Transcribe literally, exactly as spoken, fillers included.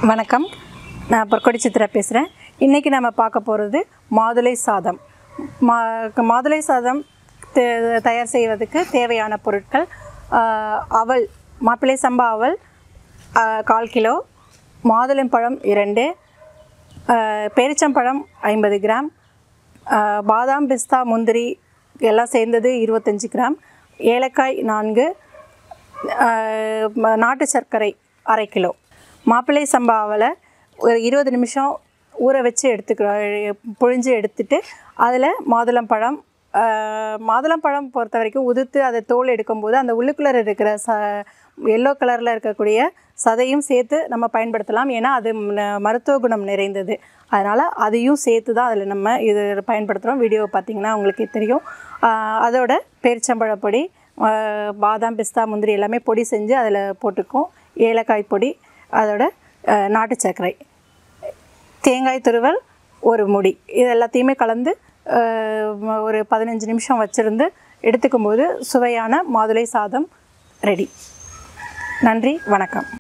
வணக்கம், நான் பொற்கொடி சித்ரா பேசுகிறேன். இன்றைக்கி நம்ம பார்க்க போகிறது மாதுளை சாதம். மா மாதுளை சாதம் தே தயார் செய்வதற்கு தேவையான பொருட்கள்: அவல், மாப்பிள்ளை சம்பா அவல் கால் கிலோ, மாதுளம்பழம் இரண்டு, பேரிச்சம்பழம் ஐம்பது கிராம், பாதாம், பிஸ்தா, முந்திரி எல்லாம் சேர்ந்தது இருபத்தஞ்சி கிராம், ஏலக்காய் நான்கு, நாட்டு சர்க்கரை அரை கிலோ. மாப்பிள்ளை சம்பா அவலை ஒரு இருபது நிமிஷம் ஊற வச்சு எடுத்துக்க புழிஞ்சு எடுத்துட்டு அதில் மாதுளம்பழம் மாதுளம்பழம் பொறுத்த வரைக்கும் உதிர்த்து அதை தோல் எடுக்கும்போது அந்த உள்ளுக்குள்ளே இருக்கிற ச எல்லோ கலரில் இருக்கக்கூடிய சதையும் சேர்த்து நம்ம பயன்படுத்தலாம். ஏன்னா அது மருத்துவ குணம் நிறைந்தது. அதனால் அதையும் சேர்த்து தான் அதில் நம்ம இது பயன்படுத்துகிறோம். வீடியோவை பார்த்திங்கன்னா உங்களுக்கு தெரியும். அதோட பேரிச்சம்பழப்பொடி, பாதாம், பிஸ்தா, முந்திரி எல்லாமே பொடி செஞ்சு அதில் போட்டுக்கும். ஏலக்காய் பொடி, அதோட நாட்டு சர்க்கரை, தேங்காய் துருவல் ஒரு முடி, இது எல்லாத்தையுமே கலந்து ஒரு பதினஞ்சு நிமிஷம் வச்சுருந்து எடுத்துக்கும்போது சுவையான மாதுளை சாதம் ரெடி. நன்றி, வணக்கம்.